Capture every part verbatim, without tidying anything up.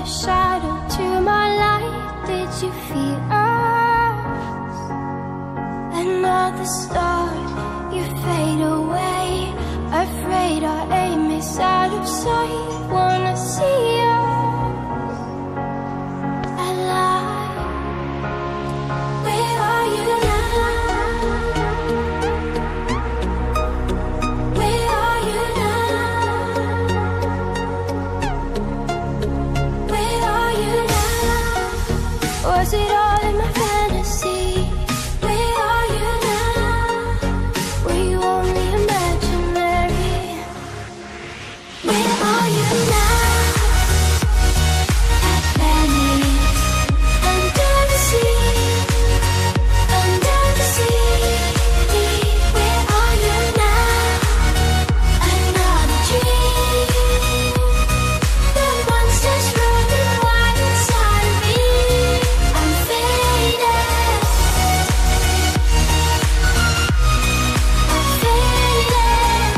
shadow to my light. Did you feel us? Another star, you fade away. Afraid our aim is out of sight. Wanna see us alive. Where are you now? Where are you now? Where are you now? Was it all in my fantasy? Where are you now? Were you only imaginary? Where are you now? At Venice, under the sea, under the sea. Where are you now? Another dream. The monsters running wild inside of me. I'm faded. I'm faded.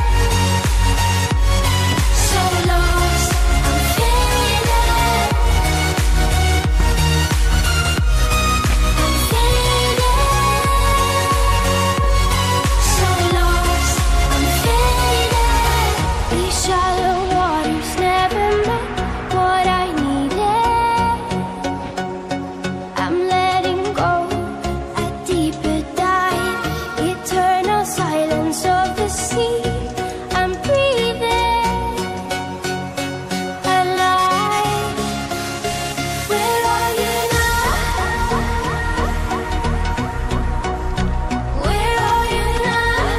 So lost, I'm faded. I'm faded. So lost, I'm faded. These shallow waters never met what I needed. I'm letting go a deeper dive. Eternal silence of the sea. I'm breathing alive. Where are you now? Where are you now?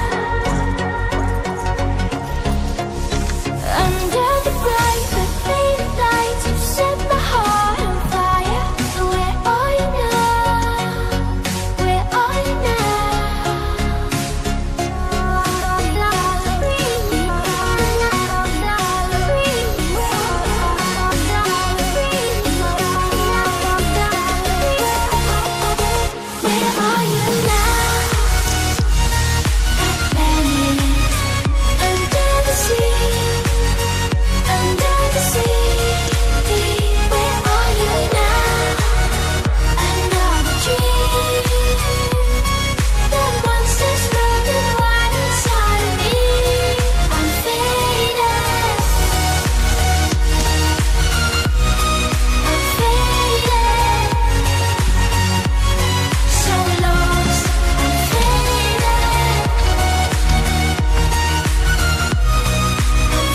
Under the bright but faded lights, you set my heart on fire. Where are you now? Where are you Where are you now? At Venice, under the sea, under the sea. Where are you now? Another dream. The monsters running wild inside of me. I'm faded. I'm faded. So lost, I'm faded. I'm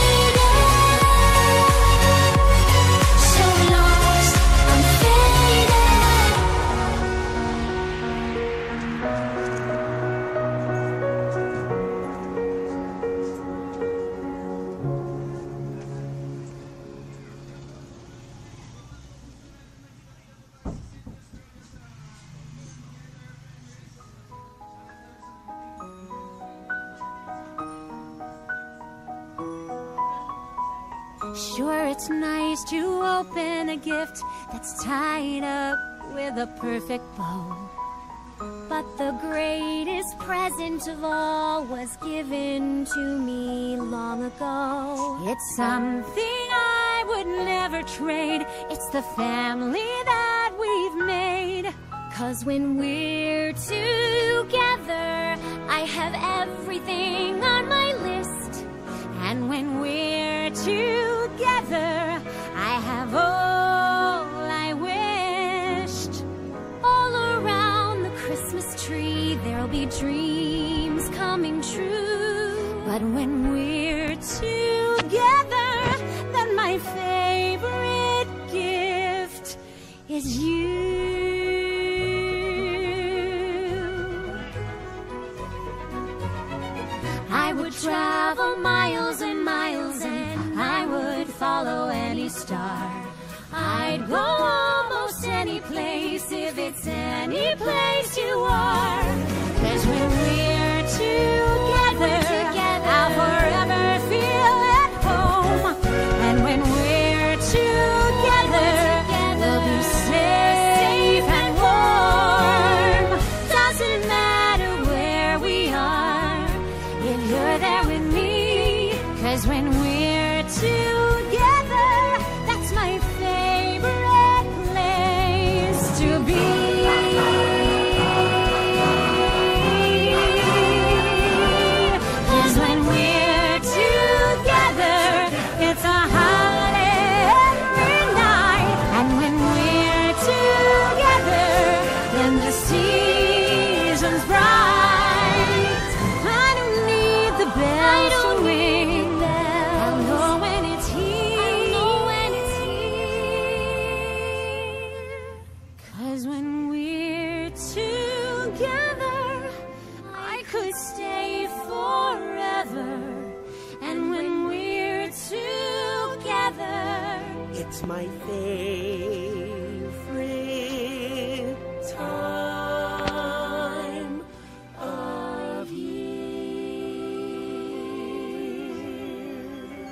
faded. So lost, I'm faded. Sure, it's nice to open a gift that's tied up with a perfect bow. But the greatest present of all was given to me long ago. It's something I would never trade. It's the family that we've made. 'Cause when we're together, I have everything on my list. And when we're together, I have all I wished. All around the Christmas tree, there'll be dreams coming true. But when we're together, then my favorite gift is you. I would travel miles and miles, and I would follow any star. I'd go almost any place if it's any place you are. 'Cause when we're together, I'll forever feel at home. And when we're together, we'll be safe and warm. Doesn't matter where we are, if you're there with me. 'Cause when we're together, that's my favorite. 'Cause when we're together, I could stay forever. And when we're together, it's my favorite time of year.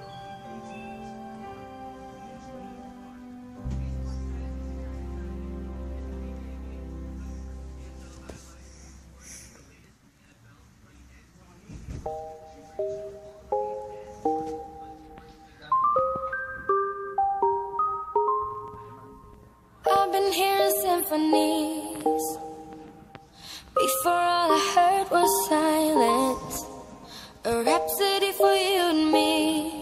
I've been hearing symphonies. Before all I heard was silence. A rhapsody for you and me.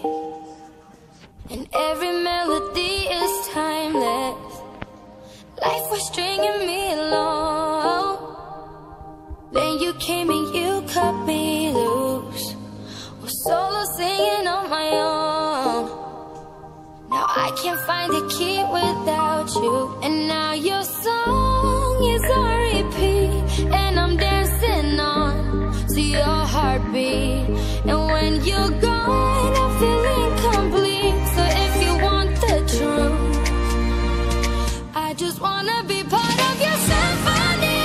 And every melody is timeless. Life was stringing me along. Then you came and you cut me loose. Was solo singing on my own. Now I can't find a key without you. And now your song is on repeat. And I'm dancing on to your heartbeat. And when you're gone, I feel incomplete. So if you want the truth, I just wanna be part of your symphony.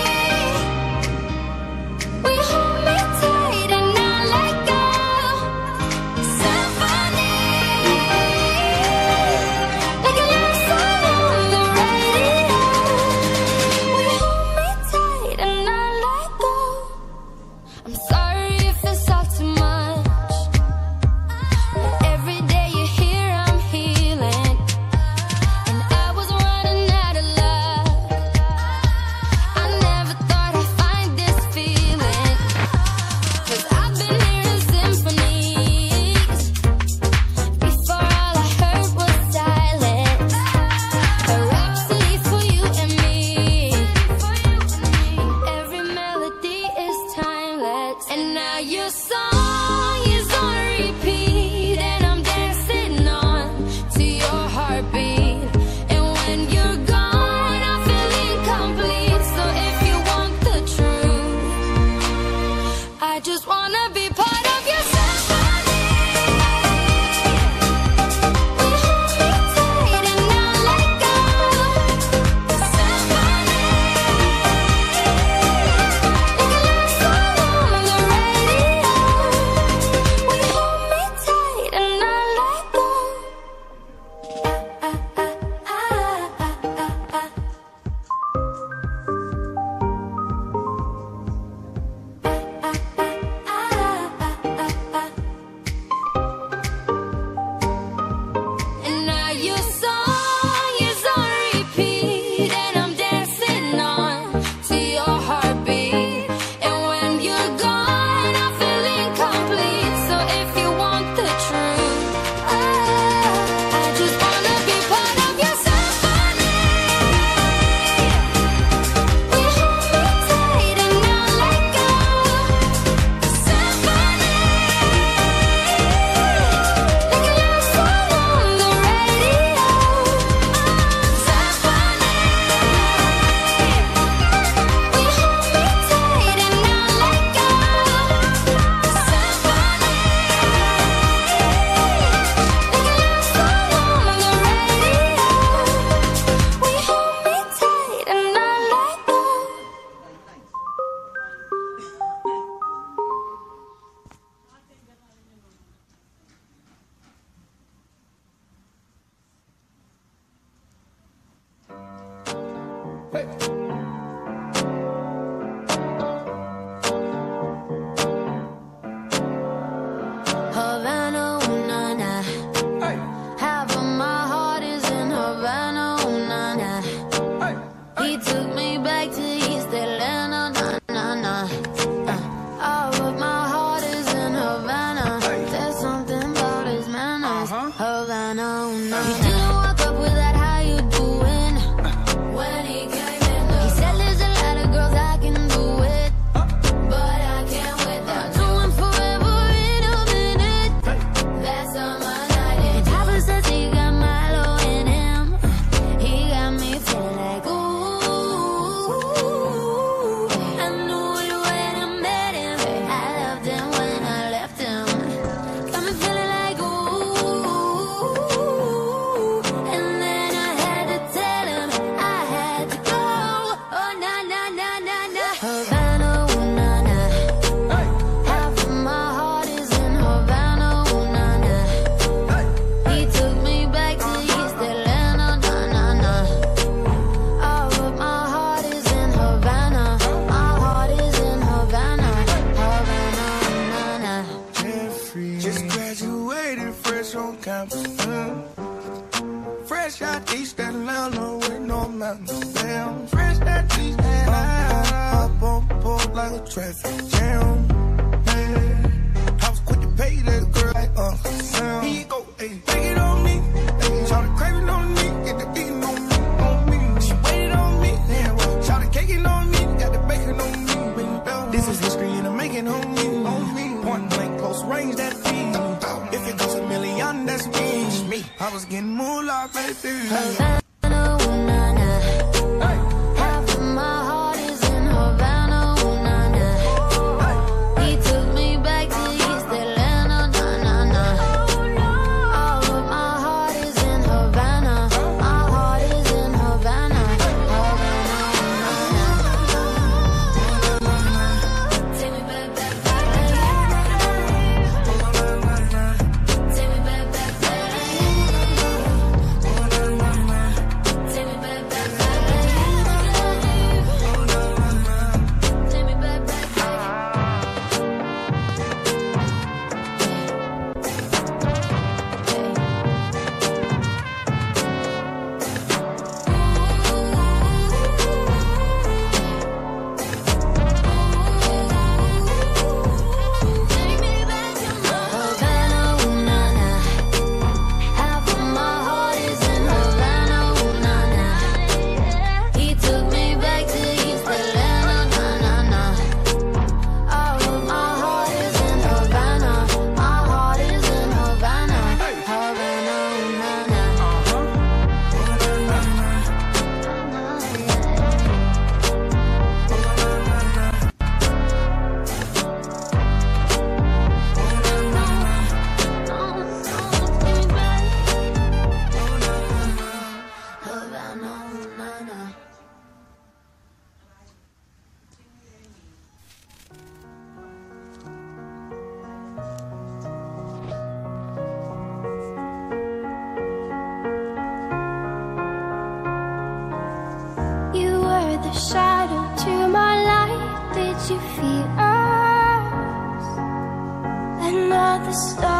We hold me tight and not let go. Symphony, like a love song on the radio. We hold me tight and not let go. I'm sorry if it's all too much, but every day you're here I'm healing. And I was running out of love. I never thought I'd find this feeling. 'Cause I've been hearing symphonies. Before all I heard was silence. A rhapsody for you and me. And every melody is timeless. And now your song is on repeat. And I'm dancing on to your heartbeat. And when you're gone, I feel incomplete. So if you want the truth, I just wanna be part of your symphony. We hold me tight and not let go. Symphony, like a love song on the radio. We hold me tight and not let go. Ah, ah, ah, ah, ah, ah, And now your song is on repeat. And I'm dancing on to your heartbeat. And when you're gone, I feel incomplete. So if you want the truth, I, I just wanna be part of your symphony. We hold me tight and not let go. Symphony, like a love song on the radio. Symphony, we hold me tight and not let go. Symphony, like a love song on the radio. We hold me tight and not let go. Havana, ooh, na, na. Half of my heart is in Havana, ooh, na, na. He took me back to East Atlanta, na, na, na. Uh, all of my heart is in Havana. There's something about his manners. Havana, ooh, na, na. He didn't walk up with that, how you doing? When he came in Amsterdam. Fresh out East Atlanta with no mountains. Damn, fresh out East Atlanta. Up on board like a traffic jam. Man, I was quick to pay that girl like Uncle Sam. Here you go, ayy, take it on me. Ayy, shout the craving on me, get the beating on me, on me. She waited on me, damn, well, shout the caking on me, got the bacon on me. This is history and I'm making on me, on me. Point blank, close range, that feed. If it goes a million, that's me. me. I was getting moolah, baby. Havana, ooh, nah, nah. Half of my heart is in Havana, ooh, nah, nah. He took me back to East Atlanta, nah, nah, nah. All of my heart is in Havana. My heart is in Havana. Havana, ooh, nah, nah. Take me back, back, back, back. Take me back, back, back. Take me back, back, back. Take me back, back, back. Havana, ooh, nah, nah. Half of my heart is in Havana, ooh, nah, nah. He took me back to East Atlanta, nah, nah, nah. All of my heart is in Havana. My heart is in Havana. Havana, ooh, nah, nah. Havana, ooh, nah, nah. You were the shadow to my light. Did you feel us? Another star.